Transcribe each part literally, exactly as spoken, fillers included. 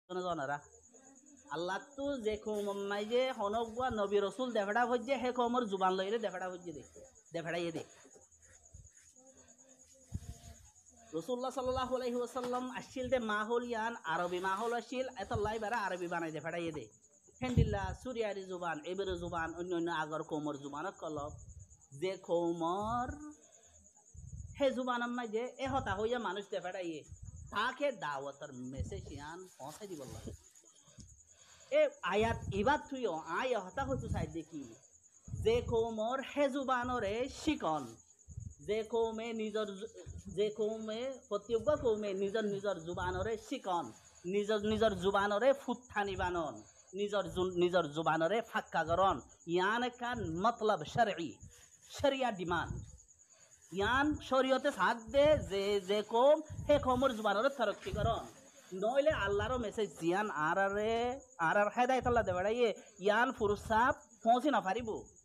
জনারা আল্লাহ তো যে কৌমাই যে হনগুয়া নবী রসুল দেফেড়া হচ্ছে হে কৌমর জুবান লইলে দেফেড়া হচ্ছে দে দেফেড়াইয়ে দে রসুল্লাহ সাল্লাল্লাহু আলাইহি ওয়াসাল্লাম আসছিল দে মাহল ইয়ান আরবি মাহল আসছিল এত লাই বেড়া আরবি বানাই দেফেড়াইয়ে দে হেন্দিল্লা সুরিয়ারি জুবান এবের জুবান অন্য অন্য আগর কৌমর জুবানক কলব যে কৌমর হে জুবান আম্মাই যে এ হতা হইয়া মানুষ দেফেড়াইয়ে তাকে দাওয়াতের মেসেজ ইয়ান পৌঁছাই দিব লাগে এ আয়াত ইবাদ তুইও আয় হতা হইতো চাই দেখি যে কৌমর হে জুবানরে শিকন যে কৌমে নিজর যে কৌমে প্রত্যেক কৌমে নিজর নিজর জুবানরে শিকন নিজর নিজর জুবানরে ফুটথানি বানন নিজর নিজর জুবানরে ফাক্কা গরন ইয়ান কান মতলব শরঈ শরিয়া ডিমান্ড ইয়ান শরীয়তে সাথ দে যে যে কৌম হে কৌমর জুবানরে তরক্কি করন নইলে আল্লাহর মেসেজ জিয়ান আর আরে আর আর হেদায়েত আল্লাহ দে বেড়াইয়ে ইয়ান ফুরসাব পৌঁছি না পারিব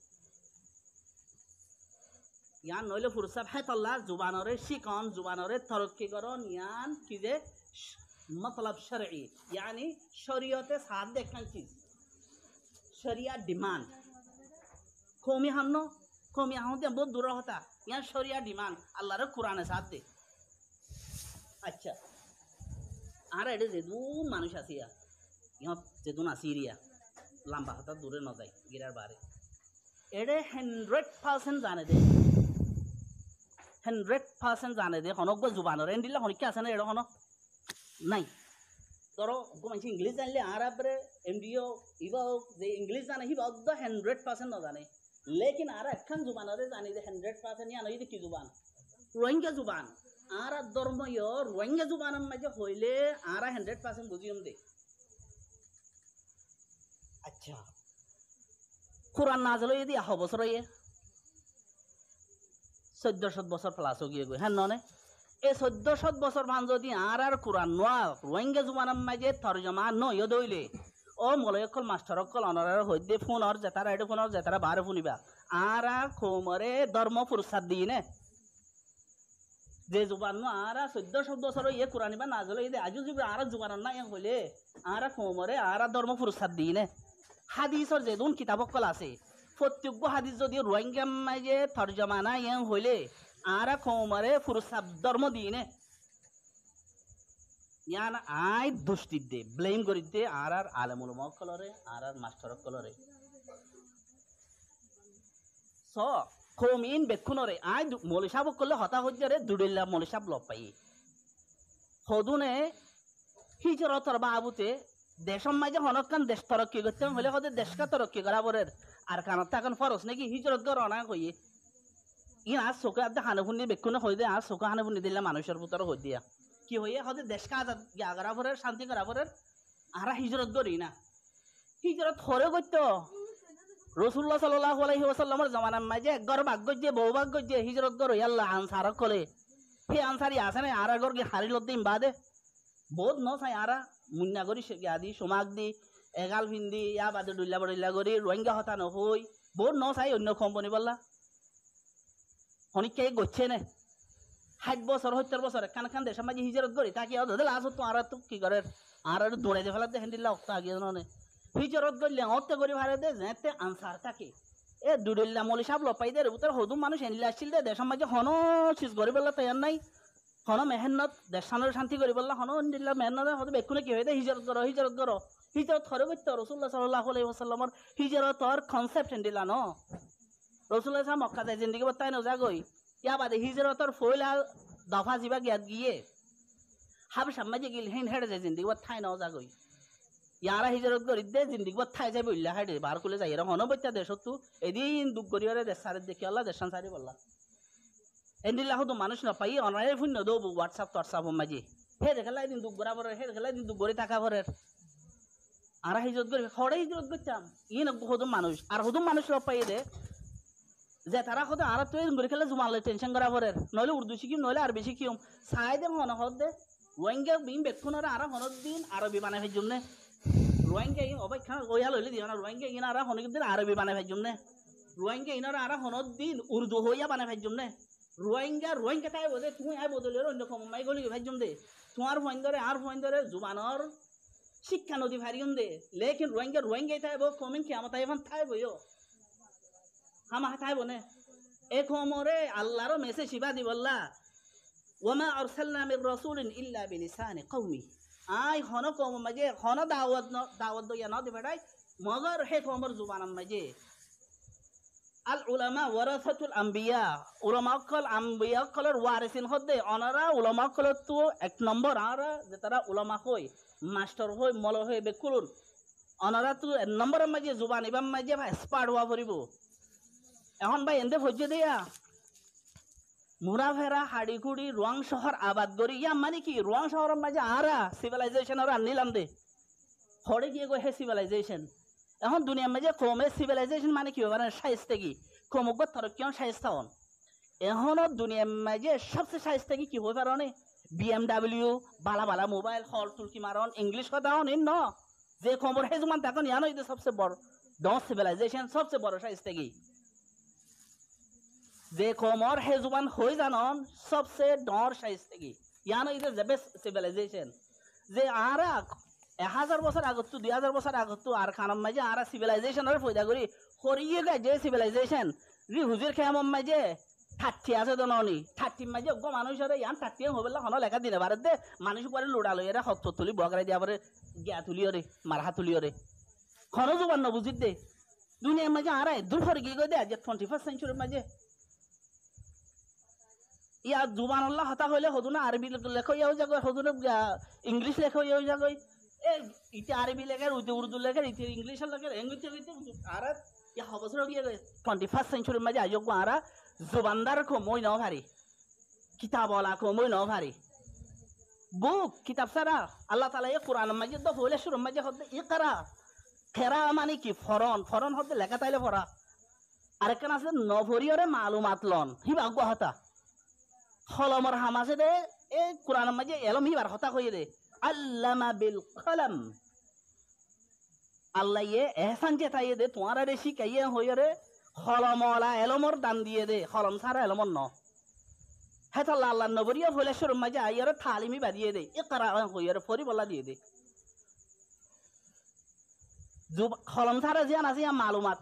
ইয়ান নইলে ফুরসাব হেত আল্লাহ জুবানরে শিকন জুবানরে তরক্কি করন ইয়ান কি যে মতলব শরঈ ইয়ানি শরীয়তে সাথ দে কান চিজ শরিয়া ডিমান্ড কমি হামনো কমি হামতে বহুত দূর হতা ইয়ান শরিয়া ডিমান্ড আল্লাহর কোরআনে সাথ দে আচ্ছা আর এটা যেদুন মানুষ আসিয়া ইহত যেদুন আসিরিয়া লম্বা হাতা দূরে ন যায় গিরার বারে এটা হান্ড্রেড পার্সেন্ট জানে দে হান্ড্রেড পার্সেন্ট জানে দে হনক জুবানর এন দিলে হনিকে আছে না এটা হন নাই ধরো মানুষ ইংলিশ জানলে আর আপরে এম ডিও ইবা যে ইংলিশ জানে হিবা অদ্দ হান্ড্রেড পার্সেন্ট ন জানে লেকিন আর একখান জুবানরে জানি যে হান্ড্রেড পার্সেন্ট ইয়া নই কি জুবান রোহিঙ্গা জুবান আর ধর্মীয় রোহিঙ্গা জুবানের মাঝে হইলে আর হান্ড্রেড পার্সেন্ট বুঝিয়ম দে আচ্ছা কোরআন নাজল যদি আহ বছর ইয়ে চোদ্দশো বছর প্লাস গিয়ে গই হ্যাঁ ননে এই চোদ্দশো বছর মান যদি আর আর কোরআন নোয়া রোহিঙ্গা জুবানের মাঝে তর্জমা নয় দইলে ও মলয়কল মাস্টার অকল অনার হইতে ফোনর জেতারা এটা ফোনর জেতারা বারে শুনিবা আর খোমরে ধর্ম পুরস্কার দিই নে যে জুবান আর চোদ্দশো বছর ইয়ে কোরআনিবা নাজল ইয়ে আজও যদি আর জুবান না ইয়ে হইলে আর খোমরে আর ধর্ম পুরস্কার দিই নে হাদিসর যেদুন কিতাবকল আছে প্রত্যেক হাদিস যদি রোহিঙ্গা মাঝে তর্জমা না ইয়ে হইলে আর খোমরে পুরস্কার ধর্ম দিই নে ইয়ান আই দুষ্টি দে ব্লেম করি দে আর আর আলেমুল মকলরে আর আর মাস্টার কলরে স কমিন বেক্ষণরে আই মলিসাব করলে হতা হজ্জারে দুডিল্লা মলিসাব লব পাই সদুনে হিজরতর বাবুতে দেশম মাঝে হনকান দেশ তরক্কি করতে হলে হতে দেশকা তরক্কি করা বরের আর কানত এখন ফরস নাকি হিজরত গর অনা কইয়ে ইন আজ চোখে আদে হানে ফুনি বেক্ষণে হই দে আর চোখে হানে ফুনি দিলে মানুষের ভিতরে হই দিয়া কি হইয়ে হতে দেশকা আজাদ গিয়া করা বরের শান্তি করা বরের আর হিজরত করি না হিজরত হরে করতো রসুল্লাহ সাল্লাল্লাহু আলাইহি ওয়াসাল্লামের জামানার মাঝে একগর ভাগ্য যে বহু ভাগ্য যে হিজরত গর আল্লাহ আনসার কলে হে আনসারি আছে না আর আগর গিয়ে হারি লদ্দিম বাদে বহুত ন চাই আর মুন্না করি গিয়া দি সোমাক দি এগাল ফিন্দি ইয়া বাদে ডুল্লা বড়িল্লা করি রোহিঙ্গা হতা নহই বহুত ন চাই অন্য কোম্পানি বললা হনিকে গচ্ছে নে ষাট বছর সত্তর বছর কান কান দেশের মাঝে হিজরত করি তাকে লাস্ট তো আর তো কি করে আর দৌড়াই দে ফেলা দেখেন দিল্লা অক্তা আগে নে হিজরত করলে অতে করি ভাড়ে দে যেতে আনসার থাকে এ দুডিল্লা মলিসাব লপাই দে উত্তর হদুম মানুষ এনিলে আসছিল দে দেশের মাঝে হন চিজ করি বললা তৈয়ার নাই হন মেহনত দেশানোর শান্তি করি বললা হন দিল্লা মেহনত হয়তো বেকুনে কি হয়ে দে হিজরত করো হিজরত করো হিজরত হরে করতে রসুল্লাহ সাল্লাল্লাহু আলাইহি ওয়াসাল্লামর হিজরতর কনসেপ্ট এন্ডিলা ন রসুল্লাহ সাহেব মক্কা যায় জিন্দিগি বত্তাই নজাগই ইয়া বাদে হিজরতর ফইলা দফা জিবা গিয়াত গিয়ে হাব সামাজে গিল হেন হেড়ে যায় জিন্দিগি বত্তাই নজাগই ইয়ারা হিজরত করি দে জিন্দিগি বত্তাই যাই বললা হাইডে বার করলে যাই এরকম হন বত্তা দেশত এদিন দুঃখ করিয়ারে দেশ সারে দেখি আল্লাহ দেশান সারি বললা এন্ডিল্লা হতো মানুষ নাপাই অনলাইনে ফোন নদব হোয়াটসঅ্যাপ হোয়াটসঅ্যাপ মাঝে হে দেখালা এদিন দুঃখ করা পরে হে দেখালা এদিন দুঃখ করে টাকা পরের আর হিজরত করি হরে হিজরত করতাম ই না হদম মানুষ আর হদম মানুষ পাই দে যে তারা হতো আর তো ঘুরে খেলে জুমালে টেনশন করা পরের নইলে উর্দু শিখিম নইলে আরবি শিখিম সাই দে হন হদ দে রোহিঙ্গা বিম বেক্ষণরে আর হনদ দিন আরবি বানাই ফেজুম নে রোহিঙ্গা অপেক্ষা ওয়া লইলে দিও না রোহিঙ্গা ইনা আর হনক দিন আরবি বানাই ফেজুম নে রোহিঙ্গা ইনার আর হনদ দিন উর্দু হইয়া বানাই ফেজুম নে রোহিঙ্গা রোহিঙ্গা তাই বলে তুমি আই বদলে অন্য কম মাই গলি ফেজুম দে তোমার ফোন ধরে আর ফোন ধরে জুবানর শিক্ষা নদী ভারিয়ন দে লেকিন রোহিঙ্গা রোহিঙ্গাই থাইব কমিং কিয়ামত আইবান থাইব ইয়ো হামা থাইব নে এ কমরে আল্লাহর মেসেজ শিবা দিবল্লা ওয়ামা আরসালনা মির রাসূলিন ইল্লা বিলিসানি কওমি আই হন কম মাঝে হন দাওয়াত দাওয়াত দয়া ন দিবেড়াই মগর হে কমর জুবানাম মাঝে আল উলামা ওয়ারাসাতুল আম্বিয়া উলামা কল আম্বিয়া কলর ওয়ারিসিন হদে অনারা উলামা কলর তো এক নম্বর আরা যে তারা উলামা হই মাস্টার হই মল হই বেকুলুন অনারা তো এক নম্বরের মাঝে জুবান ইবাম মাঝে ভাই স্পার্ট হওয়া পড়িব এখন ভাই এনতে ভজ্য দিয়া মুরাভেরা হাড়িগুড়ি রোয়াং শহর আবাদ করি ইয়া মানে কি রোয়াং শহরের মাঝে আরা সিভিলাইজেশন আর নিলাম দে হরে গিয়ে গো হে সিভিলাইজেশন এখন দুনিয়ার মাঝে কমে সিভিলাইজেশন মানে কি মানে সাইজতে কি কমক তরক্কিয়ন সাইজটা হন এখন দুনিয়ার মাঝে সবচেয়ে সাইজতে কি কি হয়ে পারে বিএমডাব্লিউ বালা বালা মোবাইল হল তুলকি মারন ইংলিশ কথা হন ন যে খবর হে জমান তখন ইয়ানো এটা সবচেয়ে বড় ড সিভিলাইজেশন সবচেয়ে বড় সাইজতে কি যে কমর হে জুবান হই জানন সবচেয়ে ডর সাইজতে কি ইয়ানো এটা যে সিভিলাইজেশন যে আরা এক হাজার বছর আগত দুই হাজার বছর আগত আর খানার মাঝে আর সিভিলাইজেশনের ফয়দা করি হরিয়ে গায় যে সিভিলাইজেশন রি হুজুর খেয়ামর মাঝে থার্টি আছে তো ননি থার্টির মাঝে অজ্ঞ মানুষের ইয়ান থার্টি হবেলা হন লেখা দিনে বারে দে মানুষ পরে লোড়া লই এরা হত তুলি বগরাই দিয়া পরে গিয়া তুলিও রে মারহা তুলিও রে হন জুবান ন বুঝিত দে দুনিয়ার মাঝে আর দূর হরে গিয়ে গই দে আজ টোয়েন্টি ফার্স্ট সেঞ্চুরির মাঝে ইয়া জুবান আল্লাহ হতা হইলে হদু না আরবি লেখো ইয়াও যাগো হদু না ইংলিশ লেখো ইয়াও যাগো ইতে আরবি লেখার উইতে উর্দু লেখার ইতে ইংলিশ লেখার এঙ্গুইতে হইতে আর ইয়া হবছর গিয়ে টোয়েন্টি ফার্স্ট সেঞ্চুরির মাঝে আয়োগ আরা জুবানদার কো মই ন ভারি কিতাব ওয়ালা কো মই ন ভারি বুক কিতাব সারা আল্লাহ তাআলা এ কোরআন মাঝে দ হইলে শুরু মাঝে হতে ইকরা খেরা মানে কি ফরন ফরন হতে লেখা তাইলে পড়া আরেকখান আছে নভরিয়রে মালুমাত লন হিবা গো হতা হলমর হামাসে দে এ কোরআন মাঝে এলম হিবার হতা কইয়ে দে আল্লামা বিল কলম আল্লাহ ইয়ে এহসান চেতাইয়ে দে তোমার রে শিখাইয়ে হইয়ে রে হলমলা এলমর দান দিয়ে দে হলম সারা এলমর ন হেতাল্লা আল্লাহ নবরিয়া হইলে শুরু মাঝে আইয়ারে তালিমি বাদিয়ে দে ইকরা হইয়ে রে ফরি বলা দিয়ে দে হলম সারা জিয়ান আছে মালুমাত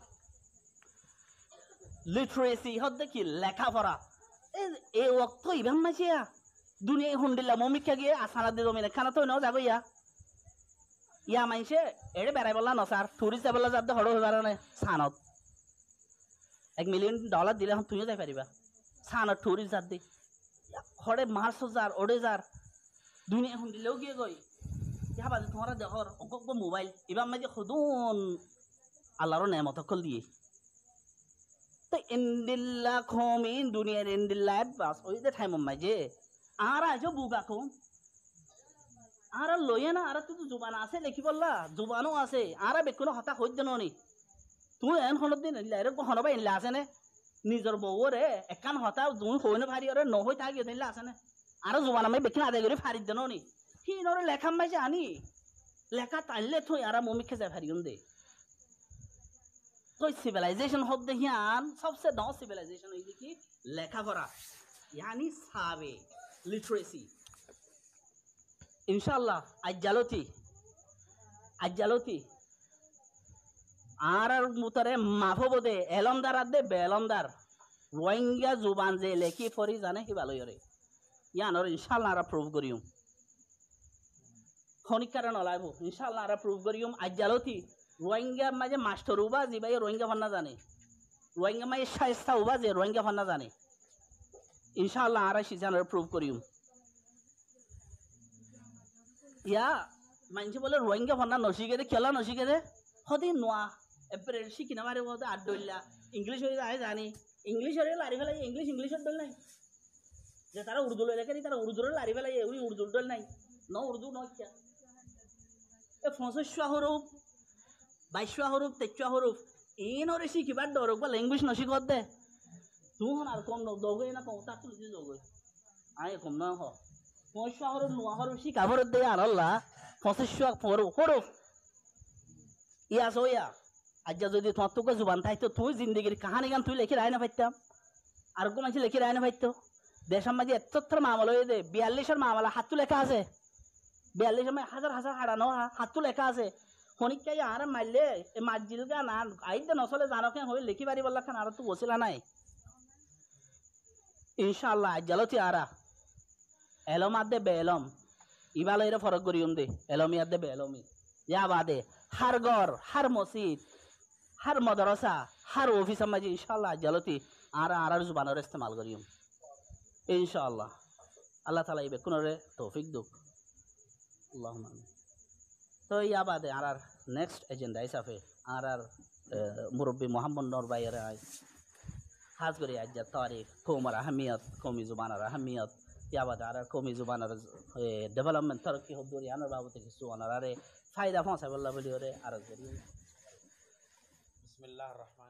লিটারেসি হদ্দে কি লেখাপড়া এই ওক্ত ইবাম মাঝিয়া দুনিয়া হুন্ডিল্লা মমিকা গিয়ে আসানা দিয়ে জমিনে খানা তো নাও যাবো ইয়া ইয়া মাইছে এড়ে বেড়াই বললা ন স্যার টুরিস্ট যাবলা যাতে হড় হয়ে পারে সানত এক মিলিয়ন ডলার দিলে এখন তুমিও যাই পারিবা সানত টুরিস্ট যাত দি হড়ে মার্চ যার ওড়ে যার দুনিয়া হুন্ডিলেও গিয়ে গই ইহা বাজে তোমার দেখর অক মোবাইল ইবাম মাঝে সদুন আল্লাহর নেমত কল দিয়ে তো ইন্দিল্লা খমিন দুনিয়ার ইন্দিল্লা বাস ওই যে ঠাইম মাঝে আর আজ বুগা কম আর লইয়ে না আর তুই জুবান আছে লেখি বললা জুবানও আছে আর বেকুনো হতা হইত নি তুই এন হনত দিন হনবা ইনলে আছে নে নিজের বউরে একান হতা তুমি হই না ভারি ওরে নহই থাকি দিনলে আছে নে আর জুবান আমি বেকিন আদায় করে ফারি দেন নি সি নরে লেখা মাইছে আনি লেখা টাইলে থই আর মমিকে যায় ফারি দে তো সিভিলাইজেশন হত দেখিয়ান সবসে ড সিভিলাইজেশন হইছে কি লেখাপড়া यानी सावे लिटरेसी इंशाल्लाह अज्जालोती अज्जालोती आर मुतरे माफो बोदे एलमदार आदे बेलमदार रोहिंग्या जुबान जे लेखी फरी जाने हि भालो यरे यानर इंशाल्लाह आरा प्रूव करियम खनिकार नलाइबो इंशाल्लाह आरा प्रूव करियम अज्जालोती रोहिंग्या माजे मास्टर उबा जी भाई रोहिंग्या फन्ना जाने रोहिंग्या माजे शाइस्ता उबा जे रोहिंग्या फन्ना जाने इंशाल्लाह आरा शिजान प्रूव करियम या मानसि बोले रोहिंग्या फन्ना नसिगे दे खेला नसिगे दे हदि नोआ एप्रे शिकिना मारे बोदे आडोइला इंग्लिश होय जाय जानी इंग्लिश रे लारि फेला इंग्लिश इंग्लिश डल नाही जे तारा उर्दू ले लेके तारा उर्दू रे लारि फेला उरी उर्दू डल नाही न उर्दू न क्या ए ফসিশা হরফ বাইশা হরফ তেইশা হরফ ইনরে শিকিবার ডরক বা ল্যাঙ্গুয়েজ নসিগত দে তুহন আর কম দগই না কম তা তুলি দগই আয় কম না হ ফসিশা হরফ নোয়া হরফ শিকাবর দে আর আল্লাহ ফসিশা হরফ হরফ ইয়া সোয়া আজ যদি তোমার তোকে জুবান থাকতো তুই জিন্দগির কাহানি গান তুই লেখি রায় না পাইতাম আর কো মাঝে লেখি রায় না পাইতো দেশের মাঝে এতত্র মামলা হয়ে দে বিয়াল্লিশের মামলা হাতু লেখা আছে বিয়াল্লিশ সময় হাজার হাজার হারানো হাতু লেখা আছে শনিকাই আর মারলে মারজিল গান আর আইতে নচলে জানকে হয়ে লিখি পারি বললা খান আর তো বসিলা নাই ইনশাআল্লাহ আজ্জালতি আরা এলম আদে বে এলম ইবালো এর ফরক করিউম দে এলমি আদে বে এলমি ইয়া বাদে হার গর হার মসজিদ হার মাদ্রাসা হার অফিস মাঝে ইনশাআল্লাহ আজ্জালতি আরা আরার জুবানের ইস্তেমাল করিউম ইনশাআল্লাহ আল্লাহ তাআলা ইবে কোনরে তৌফিক দুক আল্লাহুম্মা আমিন তো ইয়া বাদে আরার নেক্সট এজেন্ডা হিসাবে আরার মুরব্বী মোহাম্মদ নূর ভাইয়ের হাজ করে আজ্জা তারিখ কৌমার আহমিয়ত কৌমি জুবানার আহমিয়ত ইয়া বাদে আরার কৌমি জুবানার ডেভেলপমেন্ট তরক্কি হদ্দুরি আনার বাবুতে কিছু আনার আরে ফায়দা পৌঁছাবল্লা বলি ওরে আরজ করি বিসমিল্লাহির রহমানির